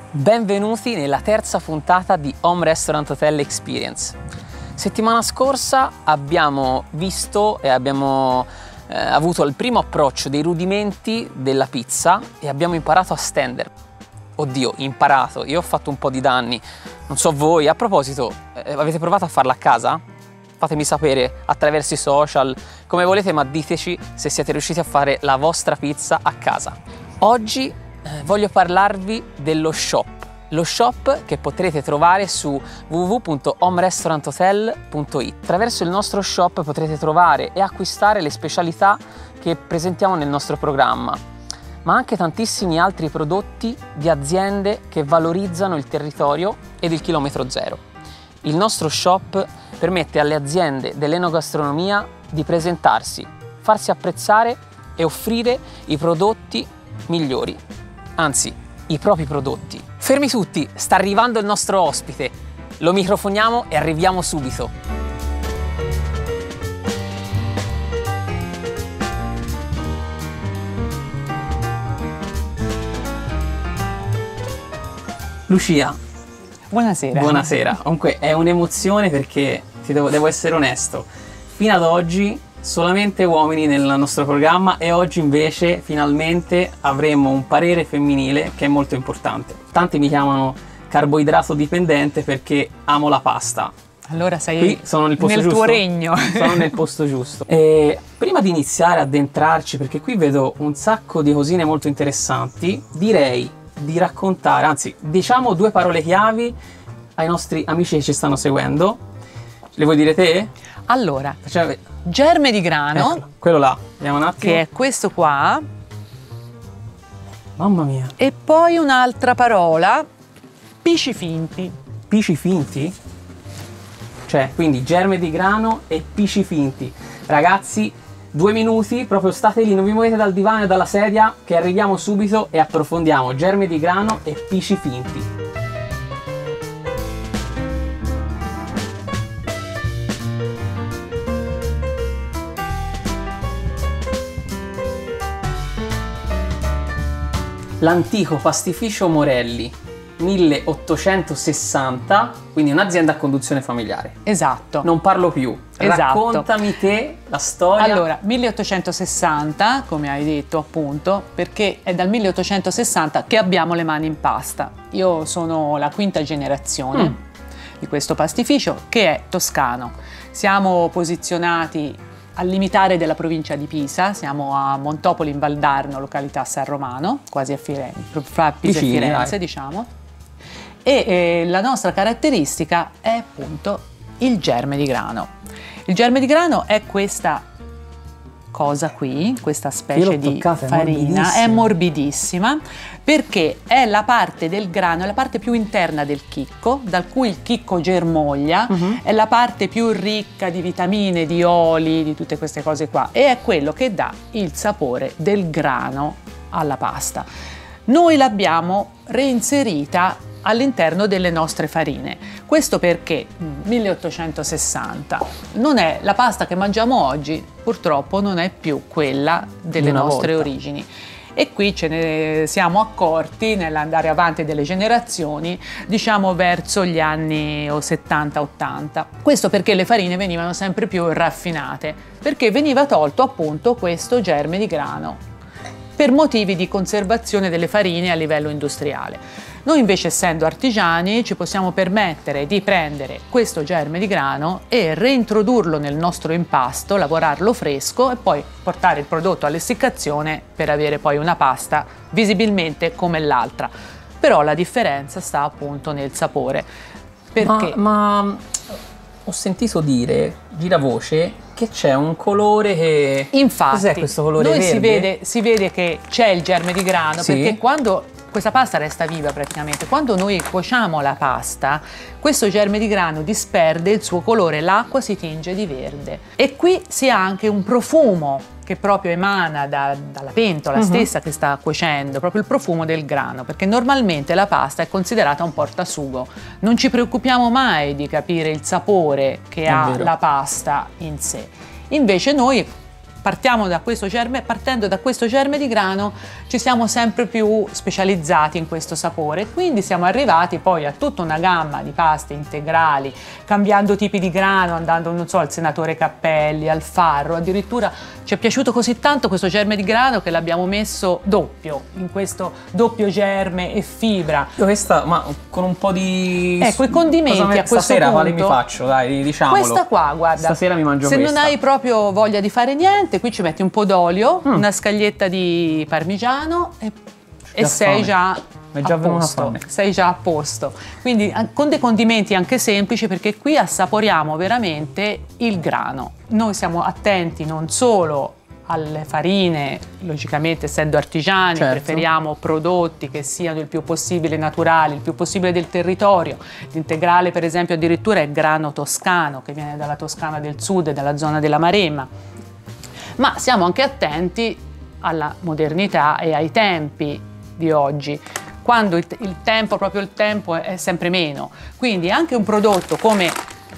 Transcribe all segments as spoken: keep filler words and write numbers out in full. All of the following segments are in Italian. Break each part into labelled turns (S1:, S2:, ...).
S1: Benvenuti nella terza puntata di Home Restaurant Hotel Experience. Settimana scorsa abbiamo visto e abbiamo eh, avuto il primo approccio dei rudimenti della pizza e abbiamo imparato a stendere. Oddio, imparato, io ho fatto un po' di danni, non so voi. A proposito, eh, avete provato a farla a casa? Fatemi sapere attraverso i social, come volete, ma diteci se siete riusciti a fare la vostra pizza a casa. Oggi eh, voglio parlarvi dello shop, lo shop che potrete trovare su w w w punto home restaurant hotel punto it. Attraverso il nostro shop potrete trovare e acquistare le specialità che presentiamo nel nostro programma, ma anche tantissimi altri prodotti di aziende che valorizzano il territorio ed il chilometro zero. Il nostro shop permette alle aziende dell'enogastronomia di presentarsi, farsi apprezzare e offrire i prodotti migliori, anzi i propri prodotti. Fermi tutti, sta arrivando il nostro ospite, lo microfoniamo e arriviamo subito. Lucia.
S2: Buonasera.
S1: Buonasera. Comunque è un'emozione perché ti devo, devo essere onesto. Fino ad oggi solamente uomini nel nostro programma e oggi invece finalmente avremo un parere femminile che è molto importante. Tanti mi chiamano carboidrato dipendente perché amo la pasta.
S2: Allora sei
S1: Qui sono nel posto
S2: nel
S1: giusto?
S2: tuo regno.
S1: Sono nel posto giusto. E prima di iniziare ad addentrarci, perché qui vedo un sacco di cosine molto interessanti, direi di raccontare, anzi diciamo due parole chiavi ai nostri amici che ci stanno seguendo. Le vuoi dire te?
S2: Allora,
S1: Facciamo...
S2: germe di grano,
S1: Eccolo, quello là, vediamo un attimo.
S2: che è questo qua,
S1: Mamma mia.
S2: e poi un'altra parola, pisci finti.
S1: Pisci finti? Cioè, quindi germe di grano e pisci finti. Ragazzi, due minuti, proprio state lì, non vi muovete dal divano e dalla sedia, che arriviamo subito e approfondiamo germe di grano e pisci finti. L'antico pastificio Morelli, milleottocentosessanta, quindi un'azienda a conduzione familiare.
S2: Esatto.
S1: Non parlo più.
S2: Esatto.
S1: Raccontami te la storia.
S2: Allora, milleottocentosessanta, come hai detto appunto, perché è dal milleottocentosessanta che abbiamo le mani in pasta. Io sono la quinta generazione mm. di questo pastificio, che è toscano. Siamo posizionati al limitare della provincia di Pisa, siamo a Montopoli in Valdarno, località San Romano, quasi a Firenze, fra Pisa
S1: Vicini,
S2: e Firenze,
S1: dai.
S2: diciamo. E eh, la nostra caratteristica è appunto il germe di grano. Il germe di grano è questa cosa qui, questa specie di
S1: toccata,
S2: farina, è morbidissima, perché è la parte del grano, è la parte più interna del chicco, dal cui il chicco germoglia, uh-huh. È la parte più ricca di vitamine, di oli, di tutte queste cose qua, e è quello che dà il sapore del grano alla pasta. Noi l'abbiamo reinserita all'interno delle nostre farine. Questo perché milleottocentosessanta non è la pasta che mangiamo oggi, purtroppo non è più quella delle nostre
S1: volta.
S2: origini. E qui ce ne siamo accorti nell'andare avanti delle generazioni, diciamo verso gli anni settanta ottanta. Questo perché le farine venivano sempre più raffinate, perché veniva tolto appunto questo germe di grano per motivi di conservazione delle farine a livello industriale. Noi invece, essendo artigiani, ci possiamo permettere di prendere questo germe di grano e reintrodurlo nel nostro impasto, lavorarlo fresco e poi portare il prodotto all'essiccazione per avere poi una pasta visibilmente come l'altra. Però la differenza sta appunto nel sapore. Perché?
S1: Ma, ma ho sentito dire, giravoce, che c'è un colore che...
S2: Infatti,
S1: cos'è questo colore
S2: noi
S1: verde?
S2: Si vede, si vede che c'è il germe di grano,
S1: sì.
S2: Perché quando questa pasta resta viva praticamente, quando noi cuociamo la pasta, questo germe di grano disperde il suo colore, l'acqua si tinge di verde. E qui si ha anche un profumo che proprio emana da, dalla pentola uh-huh. stessa che sta cuocendo, proprio il profumo del grano, perché normalmente la pasta è considerata un portasugo. Non ci preoccupiamo mai di capire il sapore che
S1: è
S2: ha
S1: vero.
S2: la pasta in sé. Invece noi partiamo da questo germe, partendo da questo germe di grano ci siamo sempre più specializzati in questo sapore, quindi siamo arrivati poi a tutta una gamma di paste integrali, cambiando tipi di grano, andando, non so, al senatore Cappelli, al farro, addirittura ci è piaciuto così tanto questo germe di grano che l'abbiamo messo doppio, in questo doppio germe e fibra.
S1: Questa, ma con un po' di...
S2: Ecco, i condimenti
S1: me,
S2: a questo
S1: stasera
S2: punto...
S1: quale mi faccio, dai, diciamolo.
S2: Questa qua, guarda,
S1: stasera mi mangio
S2: se
S1: questa.
S2: non hai proprio voglia di fare niente, qui ci metti un po' d'olio, mm. una scaglietta di parmigiano e, e sei già...
S1: È già venuta fame.
S2: Sei già a posto. Quindi con dei condimenti anche semplici, perché qui assaporiamo veramente il grano. Noi siamo attenti non solo alle farine, logicamente essendo artigiani, certo, preferiamo prodotti che siano il più possibile naturali, il più possibile del territorio. L'integrale per esempio addirittura è grano toscano, che viene dalla Toscana del Sud e dalla zona della Maremma. Ma siamo anche attenti alla modernità e ai tempi di oggi, quando il, il tempo, proprio il tempo è, è sempre meno. Quindi anche un prodotto come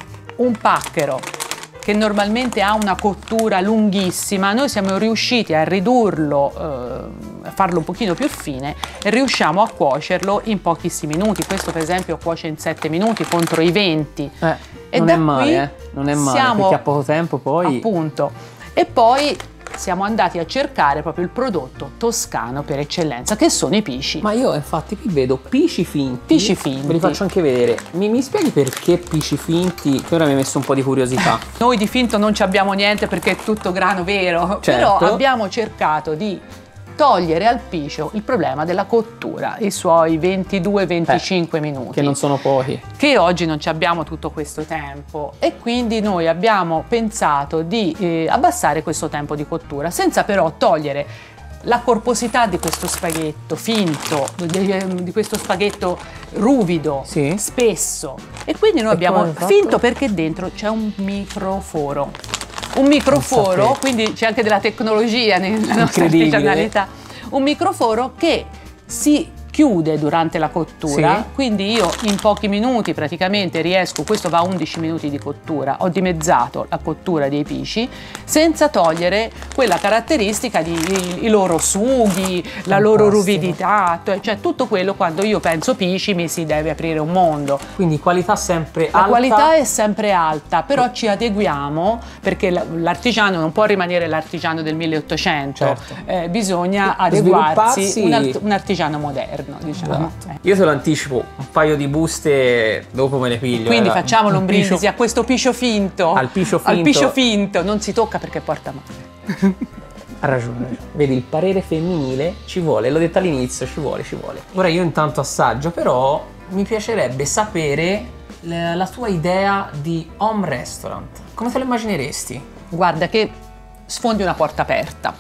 S2: un pacchero, che normalmente ha una cottura lunghissima, noi siamo riusciti a ridurlo, eh, a farlo un pochino più fine e riusciamo a cuocerlo in pochissimi minuti. Questo per esempio cuoce in sette minuti contro i venti.
S1: Eh, e non è male, eh? Non è male, siamo, perché ha poco tempo poi...
S2: Appunto. E poi siamo andati a cercare proprio il prodotto toscano per eccellenza, che sono i pisci.
S1: Ma io infatti qui vedo pisci finti.
S2: Pisci finti.
S1: Ve li faccio anche vedere. Mi, mi spieghi perché pisci finti? Che ora mi hai messo un po' di curiosità.
S2: Noi di finto non ci abbiamo niente perché è tutto grano vero,
S1: certo,
S2: però abbiamo cercato di togliere al piscio il problema della cottura, i suoi ventidue venticinque eh, minuti.
S1: Che non sono pochi.
S2: Che oggi non ci abbiamo tutto questo tempo e quindi noi abbiamo pensato di eh, abbassare questo tempo di cottura, senza però togliere la corposità di questo spaghetto finto, di, di questo spaghetto ruvido,
S1: sì,
S2: spesso. E quindi noi e abbiamo finto perché dentro c'è un microforo. Un microforo, quindi c'è anche della tecnologia nella nostra artigianalità, un microforo che si chiude durante la cottura, sì, quindi io in pochi minuti praticamente riesco, questo va a undici minuti di cottura, ho dimezzato la cottura dei pisci senza togliere quella caratteristica di i, i loro sughi, la Fantastico. loro ruvidità, cioè tutto quello, quando io penso pisci mi si deve aprire un mondo.
S1: Quindi qualità sempre alta.
S2: La qualità è sempre alta, però ci adeguiamo perché l'artigiano non può rimanere l'artigiano del milleottocento, certo, eh, bisogna adeguarsi un, art un artigiano moderno. Diciamo.
S1: Esatto. Io te lo anticipo, un paio di buste dopo me le piglio.
S2: Quindi
S1: eh.
S2: facciamolo un brindisi piscio... a questo piscio finto.
S1: Al piscio finto.
S2: Al piscio finto, non si tocca perché porta male.
S1: Ha ragione. Vedi, il parere femminile ci vuole, l'ho detto all'inizio, ci vuole, ci vuole. Ora io intanto assaggio, però mi piacerebbe sapere la tua idea di home restaurant. Come te lo immagineresti?
S2: Guarda che sfondi una porta aperta,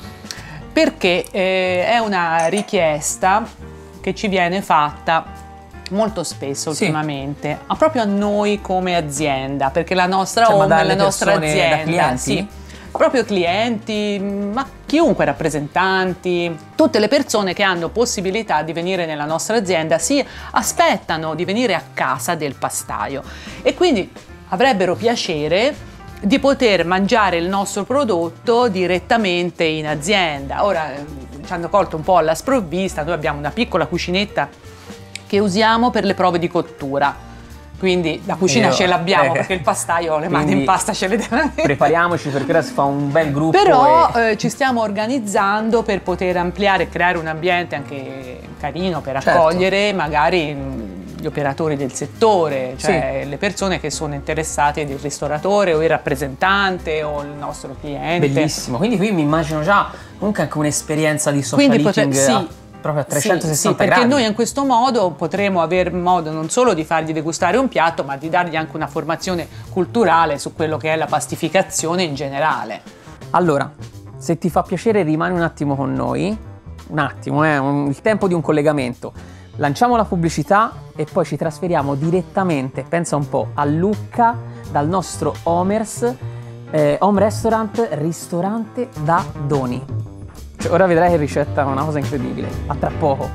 S2: perché eh, è una richiesta che ci viene fatta molto spesso ultimamente, sì, ma proprio a noi come azienda, perché la nostra
S1: cioè,
S2: home è la nostra azienda,
S1: da clienti?
S2: Sì, proprio clienti, ma chiunque, rappresentanti, tutte le persone che hanno possibilità di venire nella nostra azienda si aspettano di venire a casa del pastaio e quindi avrebbero piacere di poter mangiare il nostro prodotto direttamente in azienda. Ora ci hanno colto un po' alla sprovvista, noi abbiamo una piccola cucinetta che usiamo per le prove di cottura, quindi la cucina Io, ce l'abbiamo eh, perché il pastaio le mani in pasta ce le deve avere.
S1: Prepariamoci perché ora si fa un bel gruppo.
S2: Però
S1: e...
S2: eh, ci stiamo organizzando per poter ampliare e creare un ambiente anche carino per
S1: certo.
S2: accogliere magari gli operatori del settore, cioè sì. le persone che sono interessate, il ristoratore o il rappresentante o il nostro cliente.
S1: Bellissimo, quindi qui mi immagino già comunque anche un'esperienza di social eating poter, sì, a, proprio a trecentosessanta
S2: sì, sì, perché
S1: gradi.
S2: Noi in questo modo potremo avere modo non solo di fargli degustare un piatto, ma di dargli anche una formazione culturale su quello che è la pastificazione in generale.
S1: Allora, se ti fa piacere rimani un attimo con noi, un attimo, eh, un, il tempo di un collegamento. Lanciamo la pubblicità e poi ci trasferiamo direttamente, pensa un po', a Lucca dal nostro Homers, eh, Home Restaurant, ristorante da Doni. Cioè, ora vedrai che ricetta è una cosa incredibile. A tra poco.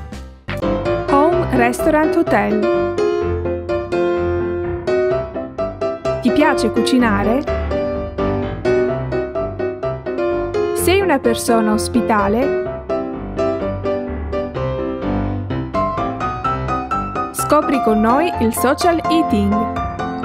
S3: Home Restaurant Hotel. Ti piace cucinare? Sei una persona ospitale? Scopri con noi il social eating.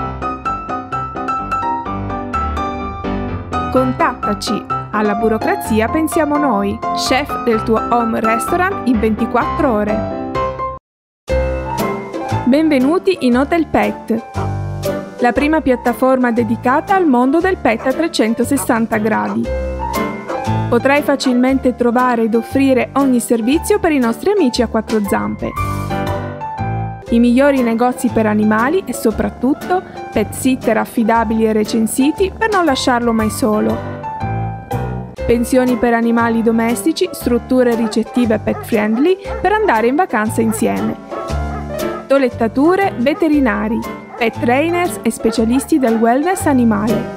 S3: Contattaci, alla burocrazia pensiamo noi, chef del tuo home restaurant in ventiquattro ore. Benvenuti in Hotel Pet, la prima piattaforma dedicata al mondo del pet a trecentosessanta gradi. Potrai facilmente trovare ed offrire ogni servizio per i nostri amici a quattro zampe. I migliori negozi per animali e soprattutto pet sitter affidabili e recensiti per non lasciarlo mai solo. Pensioni per animali domestici, strutture ricettive pet friendly per andare in vacanza insieme. Tolettature, veterinari, pet trainers e specialisti del wellness animale.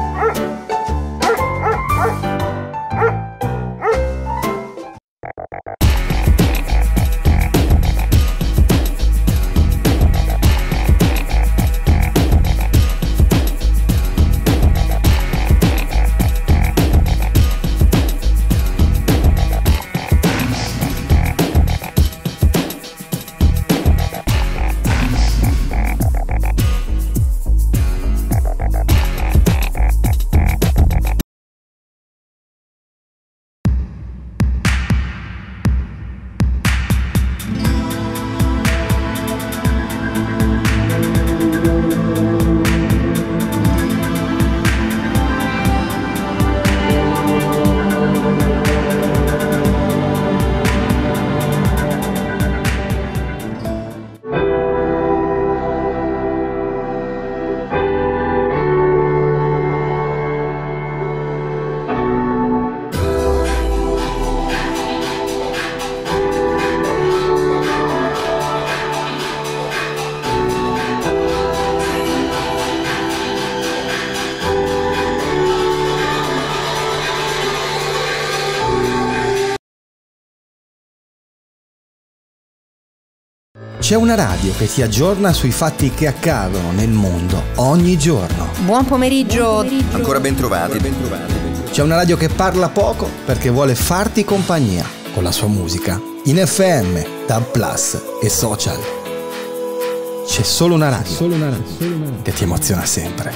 S4: C'è una radio che ti aggiorna sui fatti che accadono nel mondo ogni giorno.
S5: Buon pomeriggio.
S4: Buon pomeriggio. Ancora ben trovati. ben trovati. C'è una radio che parla poco perché vuole farti compagnia con la sua musica. In F M, Tab Plus e social. C'è solo una radio, solo una radio, solo una radio che ti emoziona sempre.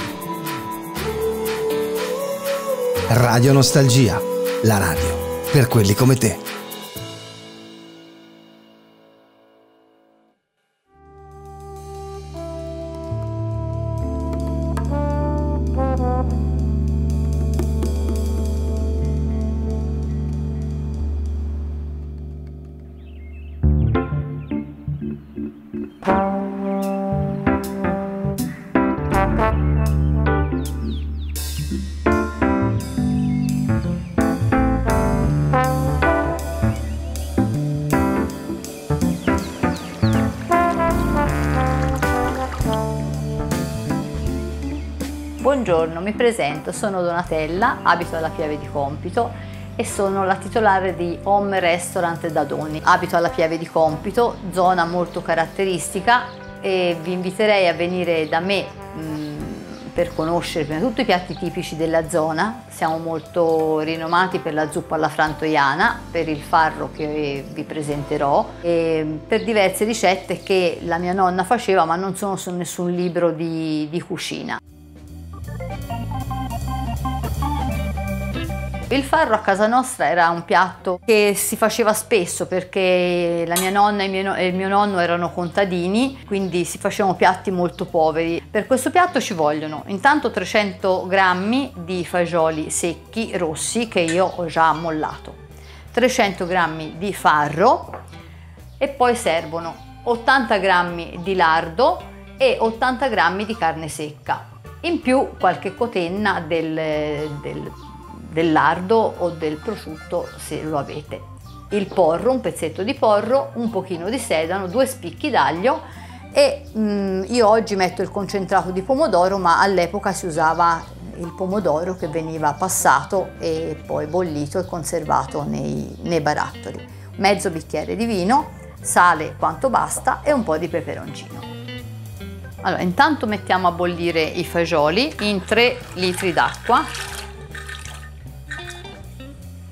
S4: Radio Nostalgia, la radio per quelli come te.
S5: Buongiorno, mi presento, sono Donatella, abito alla Pieve di Compito e sono la titolare di Home Restaurant Dadoni. Abito alla Pieve di Compito, zona molto caratteristica, e vi inviterei a venire da me mh, per conoscere prima di tutto i piatti tipici della zona. Siamo molto rinomati per la zuppa alla frantoiana, per il farro che vi presenterò e per diverse ricette che la mia nonna faceva ma non sono su nessun libro di, di cucina. Il farro a casa nostra era un piatto che si faceva spesso perché la mia nonna e il mio nonno erano contadini, quindi si facevano piatti molto poveri. Per questo piatto ci vogliono intanto trecento grammi di fagioli secchi rossi che io ho già ammollato, trecento grammi di farro e poi servono ottanta grammi di lardo e ottanta grammi di carne secca, in più qualche cotenna del, del del lardo o del prosciutto se lo avete. Il porro, un pezzetto di porro, un pochino di sedano, due spicchi d'aglio e mm, io oggi metto il concentrato di pomodoro, ma all'epoca si usava il pomodoro che veniva passato e poi bollito e conservato nei, nei barattoli. Mezzo bicchiere di vino, sale quanto basta e un po' di peperoncino. Allora, intanto mettiamo a bollire i fagioli in tre litri d'acqua.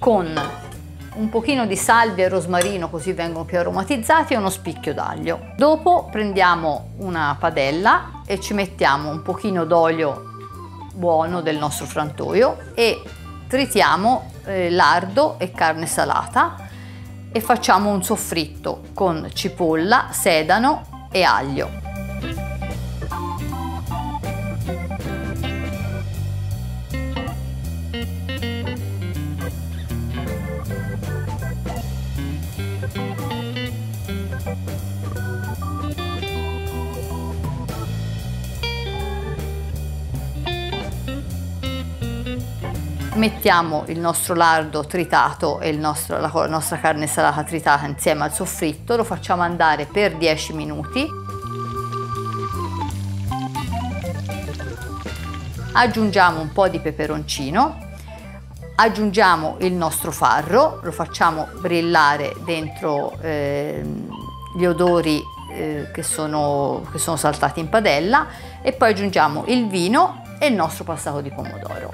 S5: con un pochino di salvia e rosmarino, così vengono più aromatizzati, e uno spicchio d'aglio. Dopo prendiamo una padella e ci mettiamo un pochino d'olio buono del nostro frantoio e tritiamo eh, lardo e carne salata e facciamo un soffritto con cipolla, sedano e aglio. Mettiamo il nostro lardo tritato e il nostro, la nostra carne salata tritata insieme al soffritto, lo facciamo andare per dieci minuti. Aggiungiamo un po' di peperoncino, aggiungiamo il nostro farro, lo facciamo brillare dentro eh, gli odori eh, che, sono, che sono saltati in padella, e poi aggiungiamo il vino e il nostro passato di pomodoro.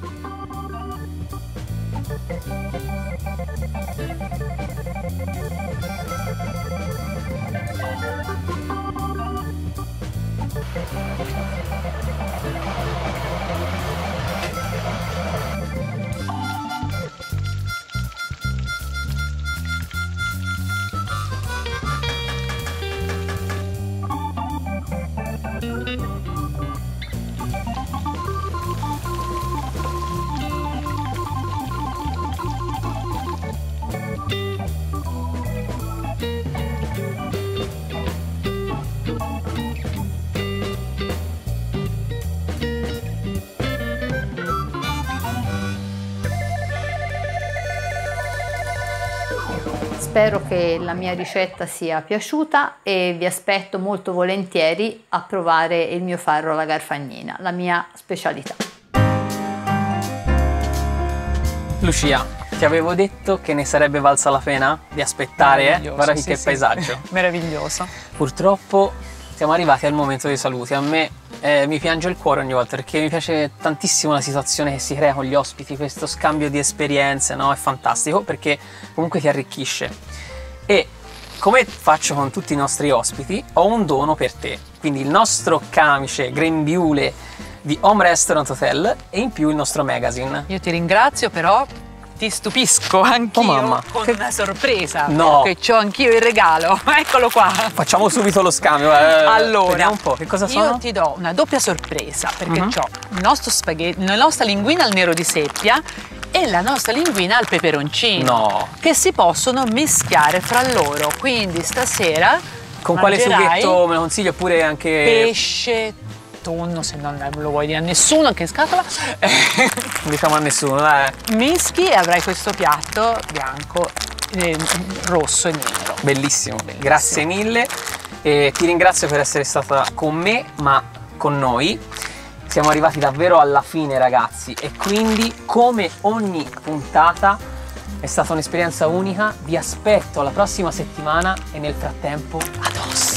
S5: Spero che la mia ricetta sia piaciuta e vi aspetto molto volentieri a provare il mio farro alla garfagnina, la mia specialità.
S1: Lucia, ti avevo detto che ne sarebbe valsa la pena di aspettare, eh? Guarda
S2: sì,
S1: che
S2: sì.
S1: paesaggio.
S2: Meraviglioso.
S1: Purtroppo siamo arrivati al momento dei saluti. A me eh, mi piange il cuore ogni volta perché mi piace tantissimo la situazione che si crea con gli ospiti, questo scambio di esperienze, no? È fantastico perché comunque ti arricchisce. E come faccio con tutti i nostri ospiti, ho un dono per te. Quindi il nostro camice grembiule di Home Restaurant Hotel e in più il nostro magazine.
S2: Io ti ringrazio, però ti stupisco anch'io
S1: Oh, mamma.
S2: con
S1: Che...
S2: una sorpresa.
S1: No.
S2: Perché ho anch'io il regalo. Eccolo qua.
S1: Facciamo subito lo scambio. Eh,
S2: Allora,
S1: vediamo un po' che cosa sono.
S2: Io ti do una doppia sorpresa perché
S1: Uh-huh.
S2: ho il nostro spaghetti, la nostra linguina al nero di seppia e la nostra linguina al peperoncino.
S1: No.
S2: Che si possono mischiare fra loro. Quindi stasera
S1: Con quale
S2: mangerai
S1: sughetto me lo consigli? Oppure anche
S2: pesce, tonno, se non lo vuoi dire a nessuno, anche in scatola.
S1: diciamo a nessuno, dai.
S2: Mischi e avrai questo piatto bianco, eh, rosso e nero.
S1: Bellissimo. Grazie mille e ti ringrazio per essere stata con me, ma con noi. Siamo arrivati davvero alla fine, ragazzi, e quindi come ogni puntata è stata un'esperienza unica. Vi aspetto la prossima settimana e nel frattempo, addosso!